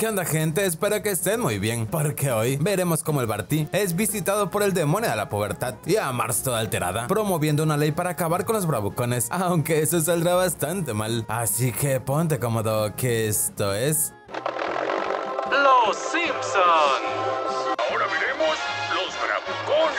¿Qué onda, gente? Espero que estén muy bien, porque hoy veremos cómo el Barty es visitado por el demonio de la pubertad y a Marge toda alterada, promoviendo una ley para acabar con los bravucones, aunque eso saldrá bastante mal. Así que ponte cómodo, que esto es... Los Simpsons. Ahora veremos los bravucones.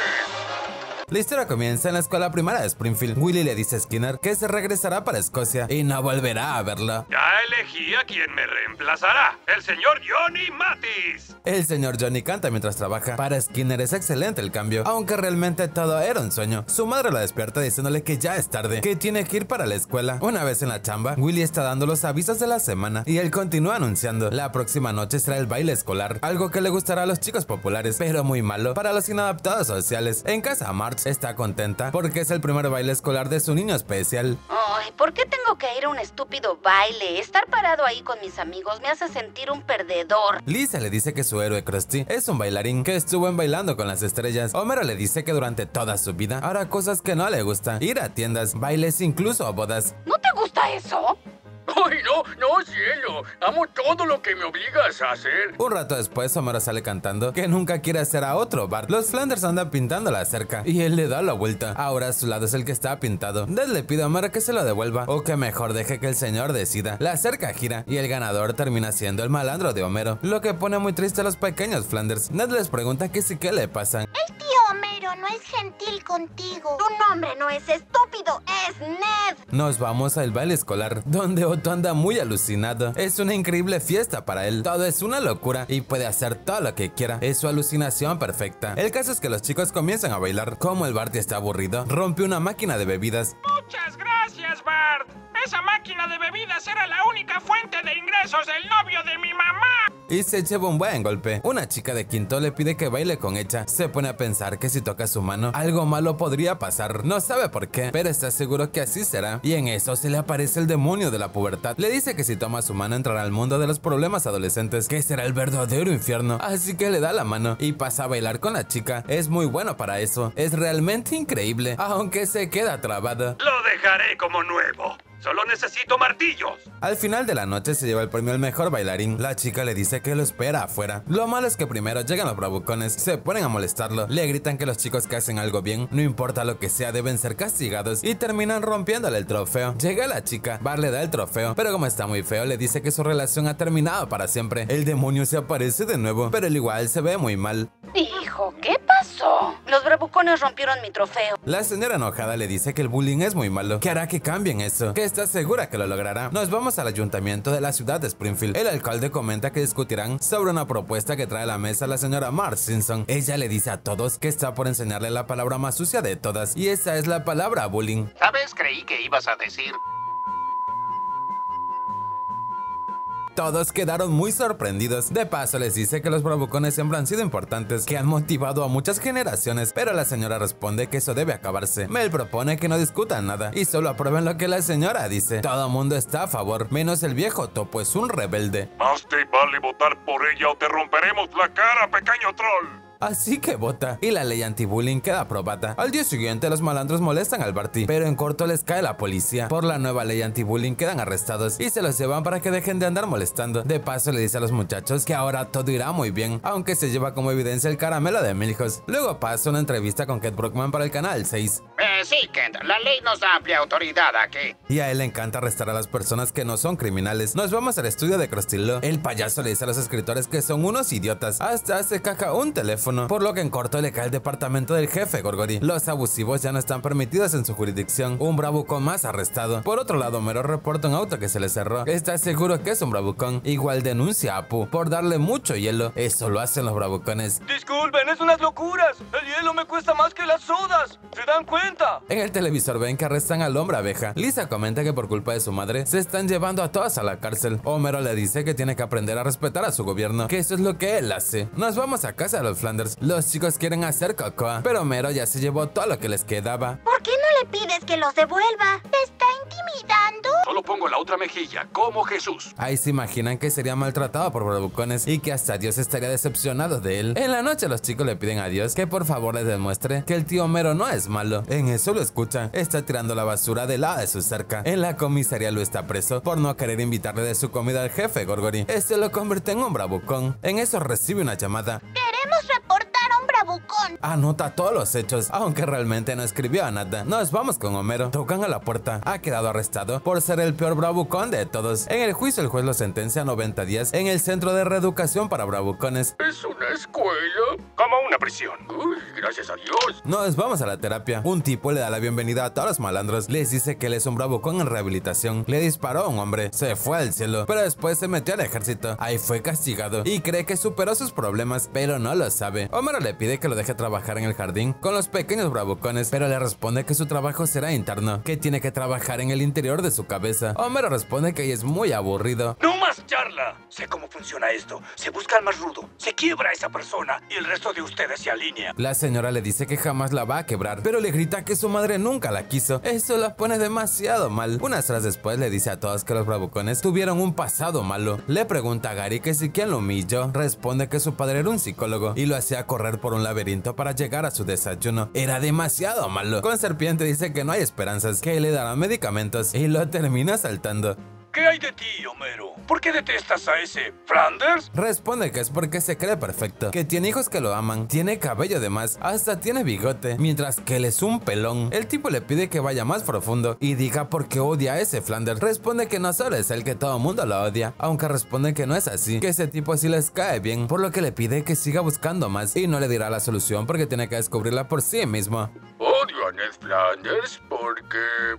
La historia comienza en la escuela primaria de Springfield. Willy le dice a Skinner que se regresará para Escocia y no volverá a verlo. Ya elegí a quien me reemplazará, el señor Johnny Mathis. El señor Johnny canta mientras trabaja. Para Skinner es excelente el cambio, aunque realmente todo era un sueño. Su madre la despierta diciéndole que ya es tarde, que tiene que ir para la escuela. Una vez en la chamba, Willy está dando los avisos de la semana y él continúa anunciando: la próxima noche será el baile escolar, algo que le gustará a los chicos populares, pero muy malo para los inadaptados sociales. En casa, Marge está contenta porque es el primer baile escolar de su niño especial. Ay, ¿por qué tengo que ir a un estúpido baile? Estar parado ahí con mis amigos me hace sentir un perdedor. Lisa le dice que su héroe Krusty es un bailarín que estuvo en Bailando con las Estrellas. Homero le dice que durante toda su vida hará cosas que no le gusta: ir a tiendas, bailes, incluso a bodas. ¿No te gusta eso? ¡Ay, no, cielo! Amo todo lo que me obligas a hacer. Un rato después, Homero sale cantando que nunca quiere hacer a otro Bart. Los Flanders andan pintando la cerca y él le da la vuelta. Ahora a su lado es el que está pintado. Ned le pide a Homero que se lo devuelva o que mejor deje que el señor decida. La cerca gira y el ganador termina siendo el malandro de Homero, lo que pone muy triste a los pequeños Flanders. Ned les pregunta que sí, ¿qué le pasa? El tío Homero no es gentil contigo. Tu nombre no es estúpido, es Ned. Nos vamos al baile escolar, donde Otto anda muy alucinado. Es una increíble fiesta para él. Todo es una locura y puede hacer todo lo que quiera. Es su alucinación perfecta. El caso es que los chicos comienzan a bailar. Como el Barty está aburrido, rompe una máquina de bebidas. Muchas gracias, Bart. Esa máquina de bebidas era la única fuente de ingresos del novio de mi mamá. Y se lleva un buen golpe. Una chica de quinto le pide que baile con ella. Se pone a pensar que si toca su mano, algo malo podría pasar. No sabe por qué, pero está seguro que así será. Y en eso se le aparece el demonio de la pubertad. Le dice que si toma su mano entrará al mundo de los problemas adolescentes, que será el verdadero infierno. Así que le da la mano y pasa a bailar con la chica. Es muy bueno para eso. Es realmente increíble, aunque se queda trabado. Lo dejaré como nuevo. Solo necesito martillos. Al final de la noche se lleva el premio al mejor bailarín. La chica le dice que lo espera afuera. Lo malo es que primero llegan los bravucones, se ponen a molestarlo, le gritan que los chicos que hacen algo bien, no importa lo que sea, deben ser castigados y terminan rompiéndole el trofeo. Llega la chica, Bart le da el trofeo, pero como está muy feo, le dice que su relación ha terminado para siempre. El demonio se aparece de nuevo, pero él igual se ve muy mal. Hijo, ¿qué pasó? Los bravucones rompieron mi trofeo. La señora enojada le dice que el bullying es muy malo, que hará que cambien eso, que está segura que lo logrará. Nos vamos al ayuntamiento de la ciudad de Springfield. El alcalde comenta que discutirán sobre una propuesta que trae a la mesa la señora Marge Simpson. Ella le dice a todos que está por enseñarle la palabra más sucia de todas, y esa es la palabra bullying. ¿Sabes? Creí que ibas a decir... Todos quedaron muy sorprendidos. De paso les dice que los bravucones siempre han sido importantes, que han motivado a muchas generaciones, pero la señora responde que eso debe acabarse. Mel propone que no discutan nada y solo aprueben lo que la señora dice. Todo mundo está a favor, menos el viejo topo, es un rebelde. Más te vale votar por ella o te romperemos la cara, pequeño troll. Así que vota, y la ley anti-bullying queda aprobada. Al día siguiente los malandros molestan al Barty, pero en corto les cae la policía. Por la nueva ley anti-bullying quedan arrestados y se los llevan para que dejen de andar molestando. De paso le dice a los muchachos que ahora todo irá muy bien, aunque se lleva como evidencia el caramelo de Milhouse. Luego pasa una entrevista con Kent Brockman para el canal 6. Sí, Kent, la ley nos da amplia autoridad aquí. Y a él le encanta arrestar a las personas que no son criminales. Nos vamos al estudio de Krusty Law. El payaso le dice a los escritores que son unos idiotas. Hasta hace caja un teléfono, por lo que en corto le cae el departamento del jefe Gorgory. Los abusivos ya no están permitidos en su jurisdicción. Un bravucón más arrestado. Por otro lado, Homero reporta un auto que se le cerró. Está seguro que es un bravucón. Igual denuncia a Apu por darle mucho hielo. Eso lo hacen los bravucones. Disculpen, es unas locuras. El hielo me cuesta más que las sodas. ¿Se dan cuenta? En el televisor ven que arrestan al hombre abeja. Lisa comenta que por culpa de su madre se están llevando a todas a la cárcel. Homero le dice que tiene que aprender a respetar a su gobierno, que eso es lo que él hace. Nos vamos a casa de los Flanders. Los chicos quieren hacer cocoa, pero Homero ya se llevó todo lo que les quedaba. ¿Por qué no le pides que los devuelva? ¿Te está intimidando? Solo pongo la otra mejilla, como Jesús. Ahí se imaginan que sería maltratado por bravucones y que hasta Dios estaría decepcionado de él. En la noche los chicos le piden a Dios que por favor les demuestre que el tío Homero no es malo. En eso lo escucha, está tirando la basura del lado de su cerca. En la comisaría lo está preso por no querer invitarle de su comida al jefe Gorgory. Este lo convierte en un bravucón. En eso recibe una llamada. Queremos reportar a un bravucón. Anota todos los hechos, aunque realmente no escribió nada. Nos vamos con Homero. Tocan a la puerta. Ha quedado arrestado por ser el peor bravucón de todos. En el juicio el juez lo sentencia a 90 días en el centro de reeducación para bravucones. ¿Es una escuela? Como una prisión. Uy, gracias a Dios. Nos vamos a la terapia. Un tipo le da la bienvenida a todos los malandros. Les dice que él es un bravucón en rehabilitación. Le disparó a un hombre. Se fue al cielo. Pero después se metió al ejército. Ahí fue castigado. Y cree que superó sus problemas, pero no lo sabe. Homero le pide que lo deje trabajar en el jardín con los pequeños bravucones, pero le responde que su trabajo será interno, que tiene que trabajar en el interior de su cabeza. Homero responde que ella es muy aburrido. ¡No más charla! Sé cómo funciona esto. Se busca al más rudo, se quiebra a esa persona y el resto de ustedes se alinea. La señora le dice que jamás la va a quebrar, pero le grita que su madre nunca la quiso. Eso la pone demasiado mal. Unas horas después le dice a todos que los bravucones tuvieron un pasado malo. Le pregunta a Gary que si quien lo humilló. Responde que su padre era un psicólogo y lo hacía correr por un laberinto para llegar a su desayuno. Era demasiado malo. Con Serpiente dice que no hay esperanzas, que le darán medicamentos y lo termina saltando. ¿Qué hay de ti, Homero? ¿Por qué detestas a ese Flanders? Responde que es porque se cree perfecto, que tiene hijos que lo aman, tiene cabello de más, hasta tiene bigote, mientras que él es un pelón. El tipo le pide que vaya más profundo y diga por qué odia a ese Flanders. Responde que no solo es él, que todo el mundo lo odia, aunque responde que no es así, que ese tipo sí les cae bien, por lo que le pide que siga buscando más y no le dirá la solución porque tiene que descubrirla por sí mismo. Odio a Ned Flanders porque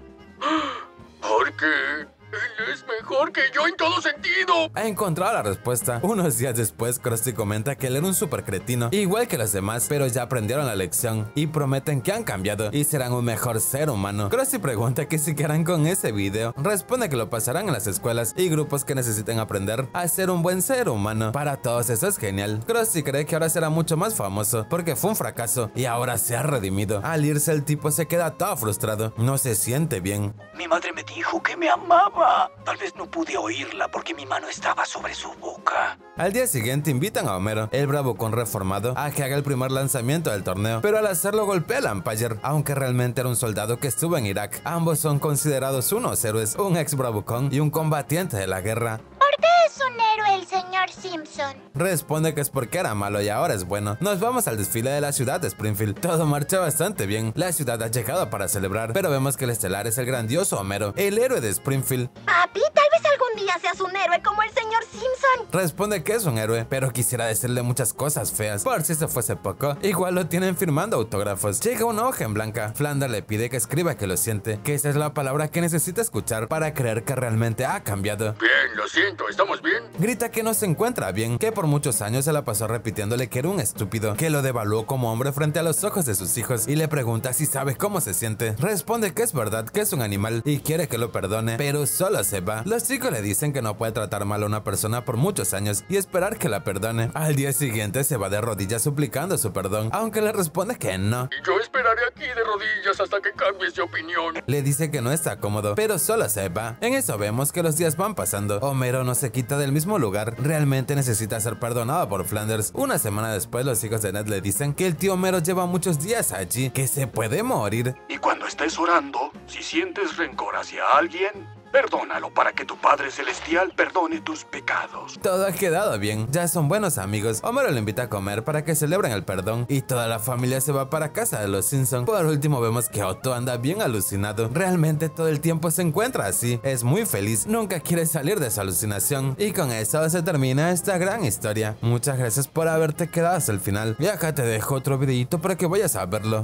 él es mejor que yo en todo sentido. Ha encontrado la respuesta. Unos días después, Krusty comenta que él era un super cretino, igual que los demás, pero ya aprendieron la lección y prometen que han cambiado y serán un mejor ser humano. Krusty pregunta que si quedarán con ese video. Responde que lo pasarán en las escuelas y grupos que necesiten aprender a ser un buen ser humano. Para todos eso es genial. Krusty cree que ahora será mucho más famoso porque fue un fracaso y ahora se ha redimido. Al irse el tipo se queda todo frustrado. No se siente bien. Mi madre me dijo que me amaba. Tal vez no pude oírla porque mi mano estaba sobre su boca. Al día siguiente invitan a Homero, el bravucón reformado, a que haga el primer lanzamiento del torneo, pero al hacerlo golpea al umpire, aunque realmente era un soldado que estuvo en Irak. Ambos son considerados unos héroes, un ex bravucón y un combatiente de la guerra. ¿Por qué es un héroe el señor Simpson? Responde que es porque era malo y ahora es bueno. Nos vamos al desfile de la ciudad de Springfield. Todo marcha bastante bien. La ciudad ha llegado para celebrar, pero vemos que el estelar es el grandioso Homero, el héroe de Springfield. Papi, tal vez algún día seas un héroe como el señor Simpson. Responde que es un héroe, pero quisiera decirle muchas cosas feas. Por si se fuese poco, igual lo tienen firmando autógrafos. Llega una hoja en blanca. Flanders le pide que escriba que lo siente, que esa es la palabra que necesita escuchar para creer que realmente ha cambiado. Bien, lo siento, ¿estamos bien? Grita que no se encuentra bien, que por muchos años se la pasó repitiéndole que era un estúpido, que lo devaluó como hombre frente a los ojos de sus hijos y le pregunta si sabe cómo se siente. Responde que es verdad, que es un animal y quiere que lo perdone, pero solo se va. Los chicos le dicen que no puede tratar mal a una persona por muchos años y esperar que la perdone. Al día siguiente se va de rodillas suplicando su perdón, aunque le responde que no. Y yo esperaré aquí de rodillas hasta que cambies de opinión. Le dice que no está cómodo, pero solo se va. En eso vemos que los días van pasando. Homero no se quita del mismo lugar. Realmente necesita ser perdonado por Flanders. Una semana después, los hijos de Ned le dicen que el tío Homero lleva muchos días allí, que se puede morir. Y cuando estés orando, si sientes rencor hacia alguien, perdónalo para que tu Padre Celestial perdone tus pecados. Todo ha quedado bien, ya son buenos amigos. Homero lo invita a comer para que celebren el perdón y toda la familia se va para casa de los Simpson. Por último vemos que Otto anda bien alucinado. Realmente todo el tiempo se encuentra así. Es muy feliz, nunca quiere salir de su alucinación. Y con eso se termina esta gran historia. Muchas gracias por haberte quedado hasta el final. Y acá te dejo otro videito para que vayas a verlo.